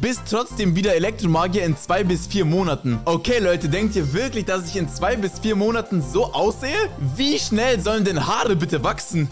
bist trotzdem wieder Elektromagier in 2 bis 4 Monaten. Okay, Leute, denkt ihr wirklich, dass ich in 2 bis 4 Monaten so aussehe? Wie schnell sollen denn Haare bitte wachsen?